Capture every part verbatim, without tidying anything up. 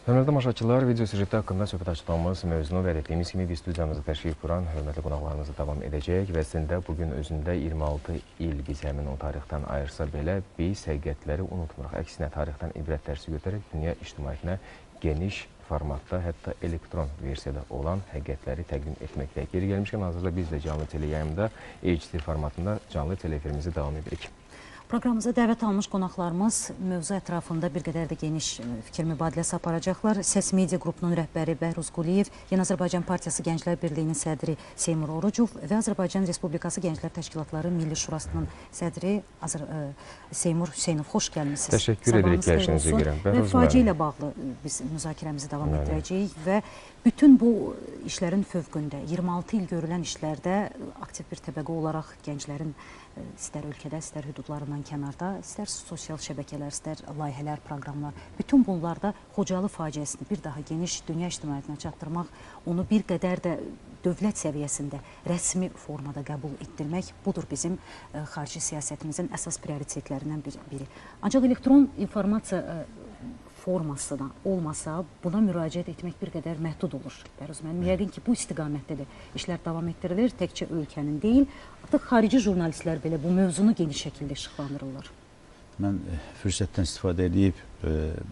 Hörmətli tamaşaçılar, video süjeti haqqında söhbət açdığımız mövzunu vəd etdiyimiz kimi biz studiyamıza təşrif buran hörmətli qonaqlarımızı davam edəcək və əslində bugün özündə iyirmi altı il biz həmin o tarixdən ayırsa belə biz həqiqətləri unutmuruq. Əksinə tarixdən ibrət dərsi götürərək dünya ictimaiyyətinə geniş formatda, hətta elektron versiyada olan həqiqətləri təqdim etməkdə. Geri gəlmişkən hazırda biz də canlı teleyayımda H D formatında canlı telefilmimizi davam edirik. Proqramımıza dəvət almış qonaqlarımız mövzu ətrafında bir qədər də geniş fikir mübadiləsi aparacaqlar. Səs Media qrupunun rəhbəri Bəhruz Quliyev, Yeni Azərbaycan Partiyası Gənclər Birliyinin sədri Seymur Orucov və Azərbaycan Respublikası Gənclər Təşkilatları Milli Şurasının sədri Azər, ə, Seymur Hüseynov. Xoş gəlmişsiniz. Təşəkkür edirik gəlişinizi görəm. Və faciə ilə bağlı biz müzakirəmizi davam Mənim. etdirəcəyik və bütün bu işlərin fövqündə iyirmi altı il görülən işlərdə aktiv bir təbəqə olaraq gənclərin istər ölkədə, istər hüdudlarından kənarda, istər sosial şəbəkələr, istər layihələr, proqramlar, bütün bunlarda Xocalı faciəsini bir daha geniş dünya ictimaiyyətinə çatdırmaq, onu bir qədər də dövlət səviyyəsində rəsmi formada qəbul etdirmək, budur bizim ə, xarici siyasətimizin əsas prioritetlərindən biri. Ancaq elektron informasiya ə, forması da olmasa, buna müraciət etmək bir qədər məhdud olur. Bəhruz müəllim, yəqin ki, bu istiqamətdə də işlər davam etdirilir, təkcə ölkənin deyil, artıq xarici jurnalistlər belə bu mövzunu geniş şəkildə işıqlandırırlar. Mən e, fürsətdən istifadə edib, e,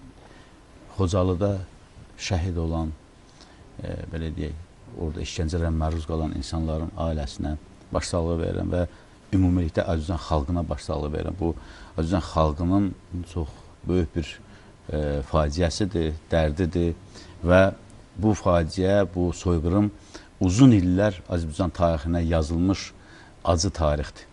Xocalıda şəhid olan, e, belə deyək, orada işgəncələrə məruz qalan insanların ailəsinə başsağlığı verirəm və ümumilikdə Azərbaycan xalqına başsağlığı verirəm. Bu, Azərbaycan xalqının çox böyük bir E, faciəsidir, dərdidir və bu faciə, bu soyqırım uzun illər Azərbaycan tarixinə yazılmış acı tarixdir.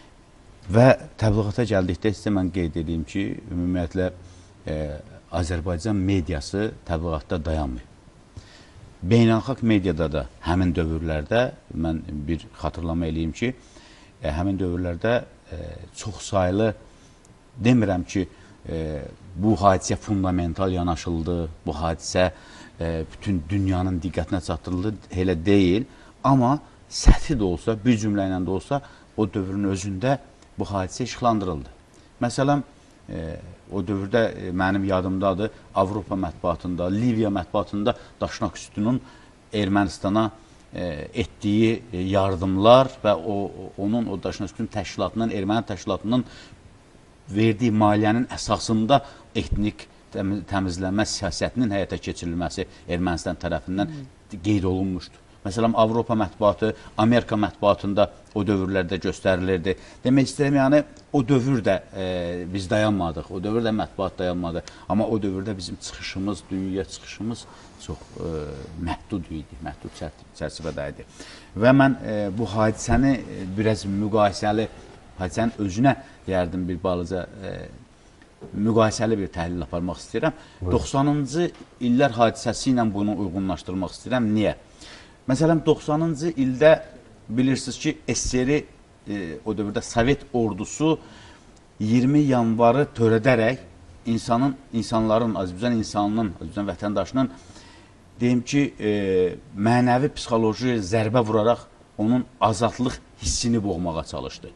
Və təbliğata gəldikdə isə mən qeyd edeyim ki, ümumiyyətlə e, Azərbaycan mediası təbliğatda dayanmıyor. Beynəlxalq mediada da həmin dövrlərdə, mən bir xatırlama eləyim ki, e, həmin dövrlərdə e, çox saylı, demirəm ki, e, bu hadisə fundamental yanaşıldı, bu hadisə e, bütün dünyanın diqqətinə çatdırıldı, elə deyil. Amma səthi də olsa, bir cümlə ilə də olsa, o dövrün özündə bu hadisə işıqlandırıldı. Məsələn, e, o dövrdə e, mənim yadımdadır, Avropa mətbuatında, Liviya mətbuatında Daşnak üstünün Ermənistana e, etdiyi yardımlar və o, onun o Daşnak üstünün təşkilatının, Erməni təşkilatının verdiyi maliyyənin əsasında etnik təmizlənmə siyasətinin həyata keçirilməsi Ermənistan tərəfindən hmm. qeyd olunmuşdur. Məsələn, Avropa mətbuatı, Amerika mətbuatında o dövrlərdə göstərilirdi. Demək istəyirəm, yəni o dövrdə e, biz dayanmadıq, o dövrdə mətbuat dayanmadı. Amma o dövrdə bizim çıxışımız, dünyaya çıxışımız çox e, məhdud idi, məhdud çərçivədə idi. Və mən e, bu hadisəni e, biraz müqayisəli, hadisənin özünə deyərdim bir balaca e, müqayisəli bir təhlil aparmaq istəyirəm. doxsanıncı illər hadisəsi ilə bunu uyğunlaşdırmaq istəyirəm. Niyə? Məsələn, doxsanıncı ildə bilirsiniz ki, S S R-i e, o dövrdə Sovet ordusu iyirmi yanvarı törədərək insanın, insanların, Azərbaycan insanının, Azərbaycan vətəndaşının deyim ki, e, mənəvi psixoloji zərbə vuraraq onun azadlıq hissini boğmağa çalışdı.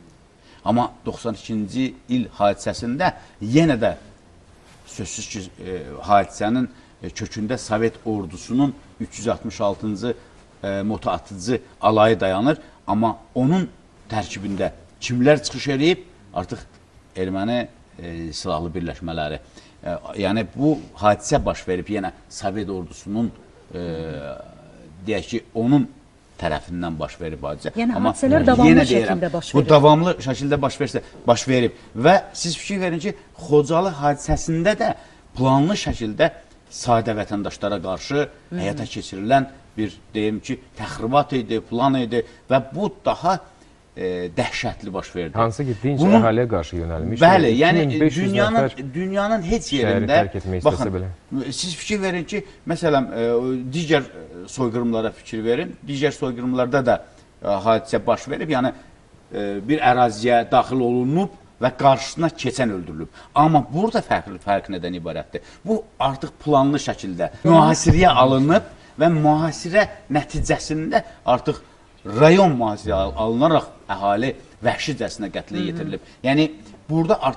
Amma doxsan ikinci il hadisəsində yenə də sözsüz ki, e, hadisənin e, kökündə Sovet ordusunun üç yüz altmış altıncı e, motoatıcı alayı dayanır. Amma onun tərkibində kimlər çıxış edib? Artıq erməni e, silahlı birləşmələri. E, yəni bu hadisə baş verib yenə Sovet ordusunun e, deyək ki, onun tərəfindən baş verib hadisə. Yəni amma hadisələr davamlı şəkildə baş verib. Bu davamlı şəkildə baş versə, baş verib. Və siz fikir verin ki, Xocalı hadisəsində də planlı şəkildə sadə vətəndaşlara qarşı Hı -hı. həyata keçirilən bir, deyim ki, təxribat idi, plan idi və bu daha e, dəhşətli baş verdi. Hansı ki, dinc Bunun, əhaliyə qarşı yönəlmiş. Bəli, yəni dünyanın, dünyanın heç yerində, baxın, belə. Siz fikir verin ki, məsələn, e, digər soyqırımlara fikir verin, digər soyqırımlarda da e, hadisə baş verib, yəni e, bir əraziyə daxil olunub və qarşısına keçən öldürülüb. Amma burada fərqli fərq nədən ibarətdir? Bu artıq planlı şəkildə mühasirəyə alınıb və mühasirə nəticəsində artıq rayon mühasirəyə alınaraq əhali vəhşicəsinə qətlə yetirilib. Yəni burada artıq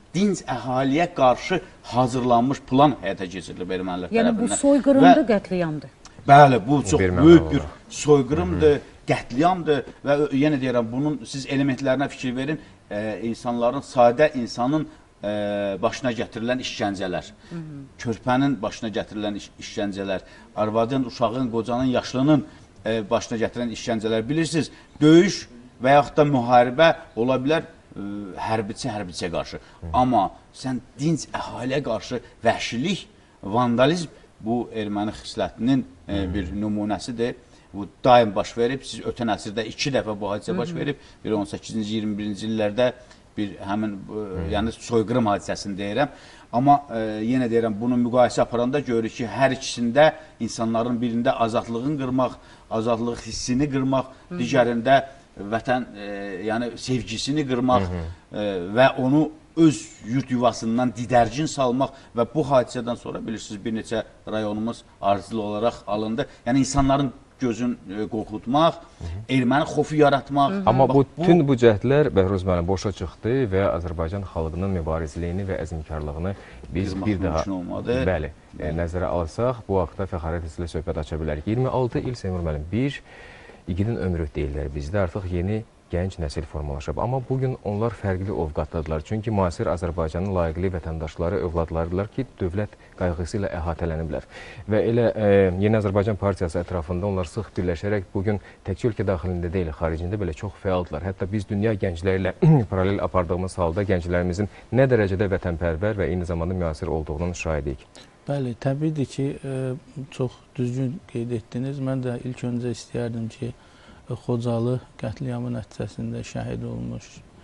dinc əhaliyə qarşı hazırlanmış plan həyata keçirilib ermənilər Yəni tərəfindən. bu soyqırımdır, qətliyamdır. Bəli, bu çox bir böyük məna bir soyqırımdır, qətliamdır və yenə deyirəm, bunun siz elementlərinə fikir verin, e, insanların, sadə insanın e, başına gətirilən işgəncələr, körpənin başına gətirilən iş, işgəncələr, arvadın, uşağın, qocanın, yaşlının e, başına gətirilən işgəncələr. Bilirsiniz, döyüş və yaxud da müharibə ola bilər e, hərbiçi hərbiçiyə qarşı. Amma sən dinc əhaliyə qarşı vəhşilik, vandalizm bu erməni xislətinin e, bir nümunəsidir. Bu daim baş verib. Siz ötən əsrdə iki dəfə bu hadisə baş verib. Bir on səkkizinci iyirmi birinci illərdə bir həmin e, yəni soyqırım hadisəsini deyirəm. Amma e, yenə deyirəm, bunu müqayisə aparanda görürük ki, hər ikisində insanların birində azadlığın qırmaq, azadlıq hissini qırmaq, digərində vətən e, yəni sevgisini qırmaq e, və onu öz yurt yuvasından didərgin salmaq və bu hadisədən sonra bilirsiniz bir neçə rayonumuz arzulu olaraq alındı. Yəni insanların gözün e, qorxutmaq, erməni xofu yaratmaq. Amma Bax, bu, bütün bu cəhdlər Bəhruz müəllim boşa çıxdı və Azərbaycan xalqının mübarizliyini və əzmkarlığını biz Qırmaq bir daha mümkün olmadı. bəli, e, nəzərə alsaq, bu haqda Fəxarət ilə söhbət aça bilərik. iyirmi altı il Seymur müəllim, bir igidin ömrü deyirlər bizdə, artıq yeni gənc nəsil formalaşıb. Amma bugün onlar fərqli ovqatdadılar. Çünki müasir Azərbaycanın layiqli vətəndaşları, övladlarıdırlar ki, dövlət qayğısı ilə əhatələniblər. Və elə e, Yeni Azərbaycan Partiyası ətrafında onlar sıx birləşərək bugün təkcə ölkə daxilində deyil, xaricində belə çox fəaldılar. Hətta biz dünya gəncləri ilə paralel apardığımız halda gənclərimizin nə dərəcədə vətənpərvər və eyni zamanda müasir olduğunun şahidiyik. Bəli, təbiidir ki, e, çox düzgün qeyd etdiniz. Mən də ilk öncə istəyərdim ki, Xocalı qətliamı nəticəsində şəhid olmuş,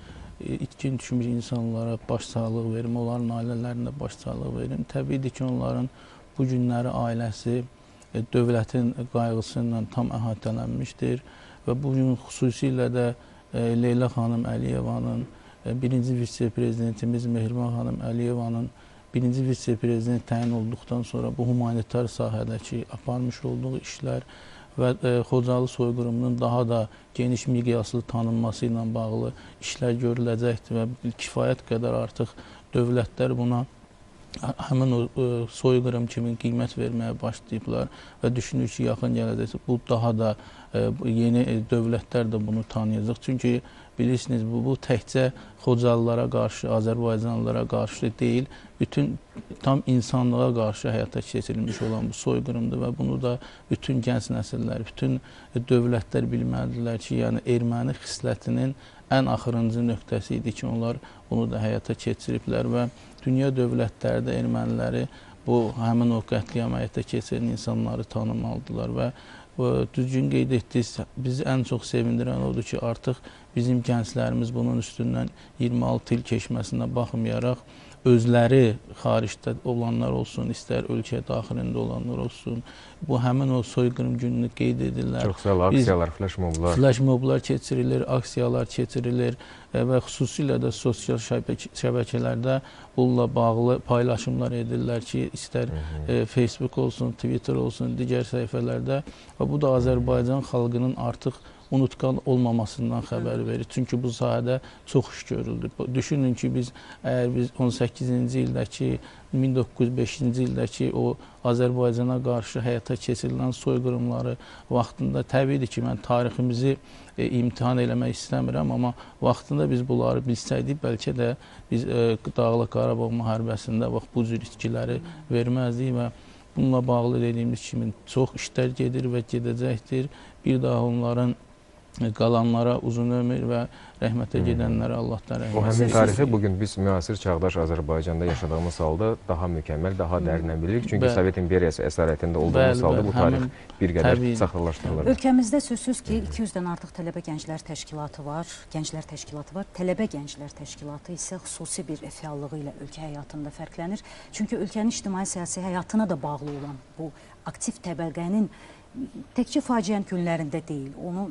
itkin düşmüş insanlara başsağlıq verim, onların ailələrinə başsağlıq verim. Təbiidir ki, onların bu günləri ailəsi dövlətin qayğısı ilə tam əhatələnmişdir və bu gün xüsusilə də Leyla xanım Əliyevanın, birinci vitse-prezidentimiz Mehriban xanım Əliyevanın birinci vitse-prezident təyin olduqdan sonra bu humanitar sahədəki aparmış olduğu işlər və e, Xocalı soyqırımının daha da geniş miqyaslı tanınması ilə bağlı işlər görüləcəkdir və kifayət qədər artıq dövlətlər buna həmin o e, soyqırım kimi qiymət verməyə başlayıblar və düşünür ki, yaxın gələcəksə bu daha da e, yeni e, dövlətlər də bunu tanıyacaq. Çünki bilirsiniz, bu, bu təkcə Xocalılara qarşı, Azərbaycanlılara qarşı deyil, bütün tam insanlığa qarşı həyata keçirilmiş olan bu soyqırımdır və bunu da bütün gənc nəsillər, bütün dövlətlər bilməlidirlər ki, yəni erməni xislətinin ən axırıncı nöqtəsi idi ki, onlar bunu da həyata keçiriblər və dünya dövlətləri də erməniləri bu həmin o qətliam həyata keçirilən insanları tanımalıdırlar və düzgün qeyd etdiniz, bizi ən çox sevindirən odur ki, artıq bizim gənclərimiz bunun üstündən iyirmi altı il keçməsinə baxmayaraq özləri xaricdə olanlar olsun, istər ölkə daxilində olanlar olsun, bu həmin o soyqırım gününü qeyd edirlər. Çox sayılı aksiyalar, flash moblar. Flash moblar keçirilir, aksiyalar keçirilir və xüsusilə də sosial şəbəkələrdə bununla bağlı paylaşımlar edirlər ki, istər e, Facebook olsun, Twitter olsun, digər səhifələrdə və bu da Azərbaycan xalqının artıq unutqan olmamasından xəbər verir. Çünki bu sahədə çox iş görüldü. Düşünün ki, biz əgər biz on səkkizinci ildəki, min doqquz yüz beşinci ildəki o Azərbaycana qarşı həyata keçirilən soyqırımları vaxtında, təbiidir ki, mən tariximizi e, imtihan eləmək istəmirəm, amma vaxtında biz bunları bilsəydik, bəlkə də biz e, Dağlıq Qarabağ müharibəsində bax, bu cür itkiləri verməzdik və bununla bağlı dediyimiz kimi çox işlər gedir və gedəcəkdir. Bir daha onların qalanlara uzun ömür və rəhmətə gedənlərə Allahdan rəhmət. O həmin tarixi bugün biz müasir çağdaş Azərbaycanda yaşadığımız halda daha mükəmməl, daha dərinən bilirik. Çünki Sovet İmperiyası əsarətində olduğumuz halda bu tarix bir qədər saxtalaşdırılır. Ölkəmizdə sözsüz ki, iki yüzdən artıq tələbə gənclər təşkilatı var, gənclər təşkilatı var. Tələbə gənclər təşkilatı isə xüsusi bir fəallığı ilə ölkə həyatında fərqlənir. Çünki ölkənin ictimai-siyasi həyatına da bağlı olan bu aktiv təbəqənin təkcə faciənin günlərində deyil, onu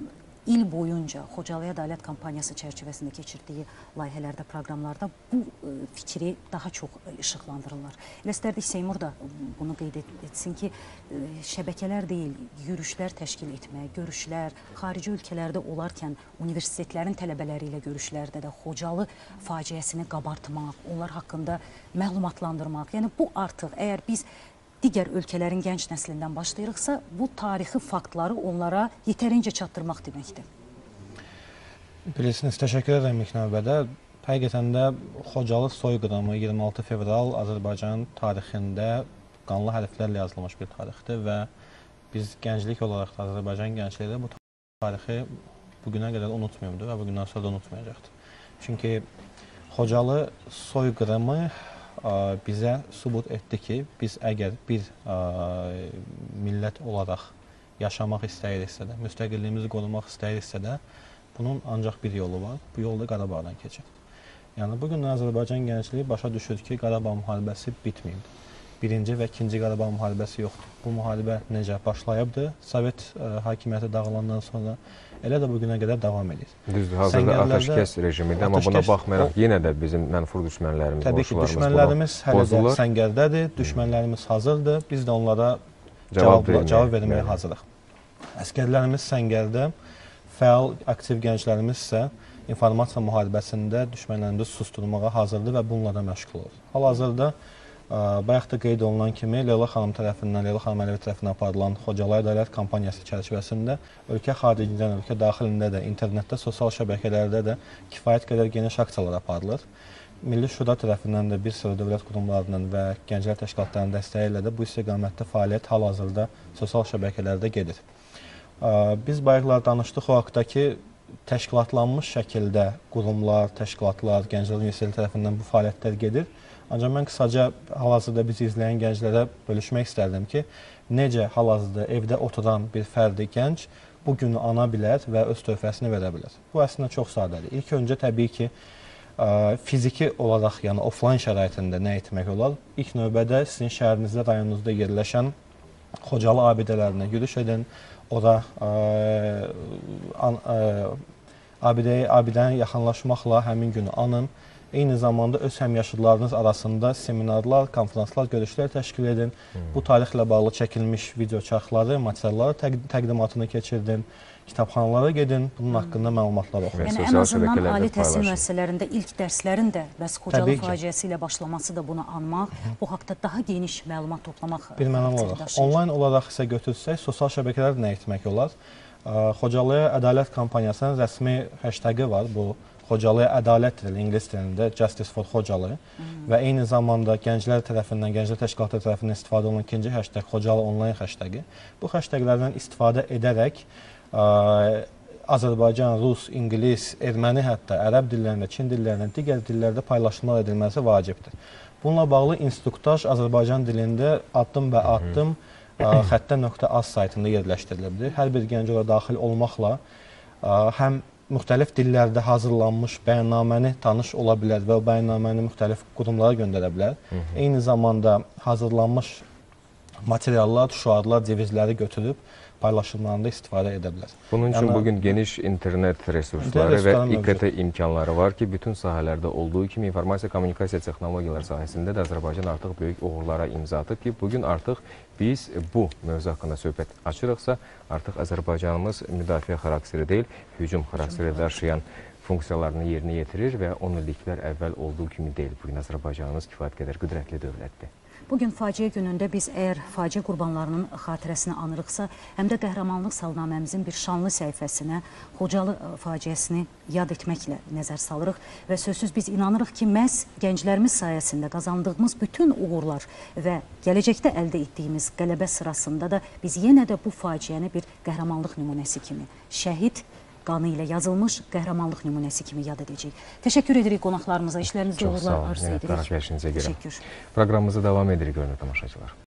il boyunca Xocalı Ədalət Kampaniyası çərçivəsində keçirdiyi layihələrdə, proqramlarda bu e, fikri daha çox işıqlandırırlar. Elə istərdik Seymur da bunu qeyd etsin ki, e, şəbəkələr deyil, yürüşlər təşkil etmək, görüşlər, xarici ölkələrdə olarkən universitetlərin tələbələri ilə görüşlərdə də Xocalı faciəsini qabartmaq, onlar haqqında məlumatlandırmaq. Yəni bu artıq əgər biz digər ölkələrin gənc nəslindən başlayırıqsa, bu tarixi faktları onlara yetərincə çatdırmaq deməkdir. Bilirsiniz, təşəkkür edirəm ilk növbədə. Həqiqətən də Xocalı soyqırımı iyirmi altı fevral Azərbaycan tarixində qanlı hərflərlə yazılmış bir tarixdir və biz gənclik olaraq da Azərbaycan gəncləri bu tarixi bugünə qədər unutmayıbdır və bugündən sonra da unutmayacaqdır. Çünki Xocalı soyqırımı bizə sübut etdi ki, biz əgər bir ə, millət olaraq yaşamaq istəyiriksə də, müstəqilliyimizi qorumaq istəyiriksə də, bunun ancaq bir yolu var, bu yol da Qarabağdan keçir. Yəni, bugün Azərbaycan gəncliyi başa düşür ki, Qarabağ müharibəsi bitməyibdir. Birinci və ikinci Qarabağ müharibəsi yoxdur. Bu müharibə necə başlayıbdır, Sovet ə, hakimiyyəti dağılandan sonra elə də bugünə qədər davam edir. Düzdür, hazırda ateşkəs rejimidir, amma buna baxmayaraq o, yenə də bizim mənfur düşmənlərimiz, təbii ki, düşmənlərimiz hələ də səngərdədir, düşmənlərimiz hazırdır, biz də onlara cavab, cavab, cavab verməyə yəni. hazırıq. Əskərlərimiz səngərdə, fəal, aktiv gənclərimiz isə informasiya müharibəsində düşmənlərimizi susturmağa hazırdır və bununla da məşğul olur. Hal-hazırda bayaq da qeyd olunan kimi Leyla xanım tərəfindən, Leyla xanım Əliyev tərəfindən aparılan Xocalı Ədalət Kampaniyası çərçivəsində ölkə xaricindən, ölkə daxilində də, internetdə, sosial şəbəkələrdə də kifayət qədər geniş aksiyalar aparılır. Milli Şura tərəfindən də bir sıra dövlət qurumlarının və gənclər təşkilatlarının dəstəyi ilə də bu istiqamətdə fəaliyyət hal-hazırda sosial şəbəkələrdə gedir. Biz bayaqlar danışdıq o haqda ki, təşkilatlanmış şəkildə qurumlar, təşkilatlar, Gənclər Universiteti tərəfindən bu fəaliyyətlər gedir. Ancaq mən qısaca hal-hazırda bizi izləyən gənclərə bölüşmək istərdim ki, necə hal-hazırda evdə oturan bir fərdi gənc bu günü ana bilər və öz töhfəsini verə bilər. Bu əslində çox sadədir. İlk öncə təbii ki, ə, fiziki olaraq, yəni offline şəraitində nə etmək olar? İlk növbədə sizin şəhərinizdə, rayonunuzda yerləşən Xocalı abidələrinə yürüş edin, ora ə, an, ə, abidəyə, abidəyə yaxınlaşmaqla həmin günü anın. Eyni zamanda öz həmyaşıdlarınız arasında seminarlar, konferanslar, görüşlər təşkil edin. Hmm. Bu tarixlə bağlı çəkilmiş video çarxları, materialları təq təqdimatını keçirdin. Kitabxanalara gedin, bunun haqqında məlumatlar oxuyun. Yəni, ən azından ali təhsil müəssisələrində ilk dərslərin də bəs Xocalı faciəsi ilə başlaması da bunu anmaq, Hı. bu haqda daha geniş məlumat toplamaq. Bir mənam olaraq. Onlayn olaraq isə götürsək, sosial şəbəkələr nə etmək olar? Xocalı Ədalət Kampaniyasının rəsmi hashtagı var, bu Xocalıya ədalət dili, ingilis dilində Justice for Xocalı hmm. və eyni zamanda gənclər tərəfindən, gənclər təşkilatı tərəfindən istifadə olunan ikinci hashtag Xocalı onlayn hashtagı. Bu hashtaglərdən istifadə edərək ə, Azərbaycan, Rus, İngilis, Erməni, hətta ərəb dillərində, Çin dillərində, digər dillərdə paylaşımlar edilməsi vacibdir. Bununla bağlı instruktaj Azərbaycan dilində addım və addım ə, xəttə.az saytında yerləşdirilibdir. Hər bir gənc ora daxil olmaqla ə, həm müxtəlif dillərdə hazırlanmış bəyannaməni tanış ola bilər və o bəyannaməni müxtəlif qurumlara göndərə bilər. Hı -hı. Eyni zamanda hazırlanmış materiallar, şüarlar, devizləri götürüb paylaşımlarında istifadə edə bilər. Bunun üçün yəni, bugün geniş internet resursları və İ K T imkanları var ki, bütün sahələrdə olduğu kimi informasiya kommunikasiya texnologiyaları sahəsində də Azərbaycan artıq böyük uğurlara imza atıb ki, bugün artıq biz bu mövzu haqqında söhbət açırıqsa, artıq Azərbaycanımız müdafiə xarakteri deyil, hücum xarakteri daşıyan funksiyalarını yerinə yetirir və on illiklər əvvəl olduğu kimi deyil. Bugün Azərbaycanımız kifayət qədər qüdrətli dövlətdir. Bugün faciə günündə biz əgər faciə qurbanlarının xatirəsini anırıqsa, həm də qəhrəmanlıq salnaməmizin bir şanlı səhifəsinə Xocalı faciəsini yad etməklə nəzər salırıq və sözsüz biz inanırıq ki, məhz gənclərimiz sayəsində qazandığımız bütün uğurlar və gələcəkdə əldə etdiyimiz qələbə sırasında da biz yenə də bu faciəni bir qəhrəmanlıq nümunəsi kimi, şəhid qanı ilə yazılmış qəhrəmanlıq nümunəsi kimi yad edəcək. Təşəkkür edirik qonaqlarımıza, işlərinizdə uğurlar arzu edirik. Çox sağ olun. Təşəkkür. Proqramımızı davam edirik, görünür tamaşaçılar.